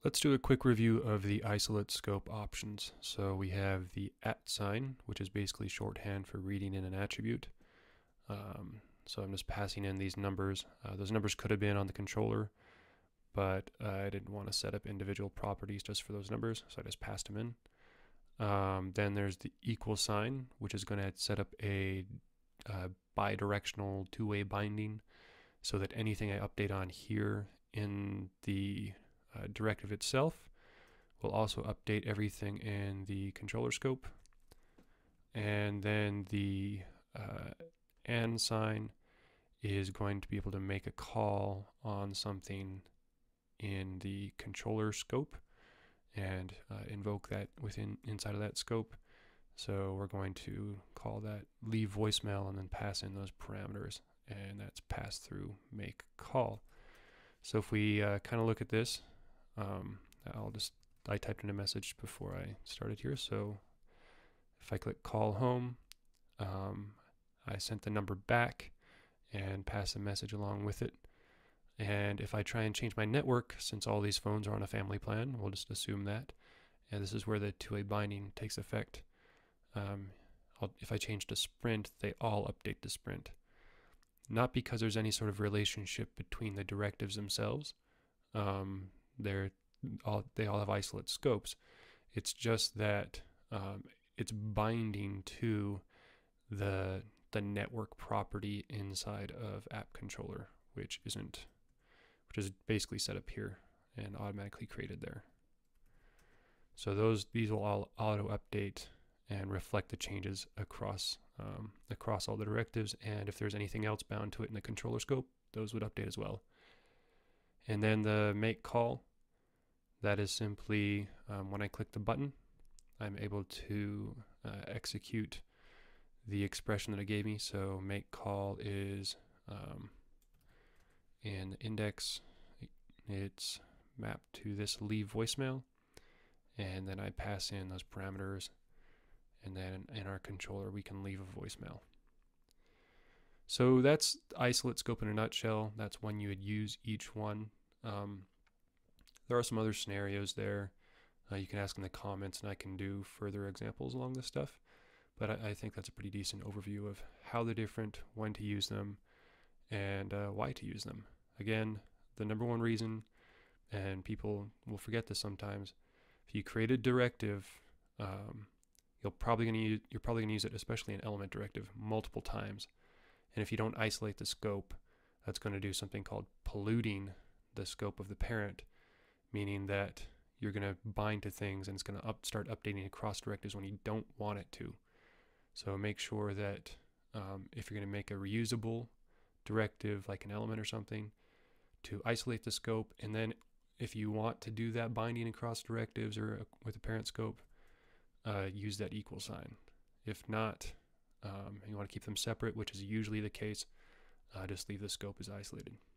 Let's do a quick review of the isolate scope options. So we have the @ sign, which is basically shorthand for reading in an attribute. So I'm just passing in these numbers. Those numbers could have been on the controller, but I didn't want to set up individual properties just for those numbers, so I just passed them in. Then there's the equal sign, which is going to set up a bidirectional two-way binding so that anything I update on here in the directive itself will also update everything in the controller scope. And then the and sign is going to be able to make a call on something in the controller scope and invoke that inside of that scope. So we're going to call that leave voicemail and then pass in those parameters, and that's passed through MakeCall. So if we kind of look at this, I typed in a message before I started here. So if I click call home, I sent the number back and pass a message along with it. And if I try and change my network, since all these phones are on a family plan, we'll just assume that. And this is where the two-way binding takes effect. If I change to Sprint, they all update to Sprint. Not because there's any sort of relationship between the directives themselves. They all have isolate scopes. It's just that it's binding to the network property inside of app controller, which is basically set up here and automatically created there. So these will all auto update and reflect the changes across all the directives, and if there's anything else bound to it in the controller scope, those would update as well. And then the make call, that is simply when I click the button, I'm able to execute the expression that it gave me. So make call is in the index, it's mapped to this leave voicemail, and then I pass in those parameters, and then in our controller we can leave a voicemail. So that's isolate scope in a nutshell. That's when you would use each one. There are some other scenarios there. You can ask in the comments and I can do further examples along this stuff. But I think that's a pretty decent overview of how they're different, when to use them, and why to use them. Again, the number one reason, and people will forget this sometimes, if you create a directive, you're probably going to use it, especially an element directive, multiple times. And if you don't isolate the scope, that's going to do something called polluting the scope of the parent, meaning that you're going to bind to things and it's going to start updating across directives when you don't want it to. So make sure that if you're going to make a reusable directive like an element or something, to isolate the scope, and then if you want to do that binding across directives or with a parent scope, use that equal sign. If not, you want to keep them separate, which is usually the case, just leave the scope as isolated.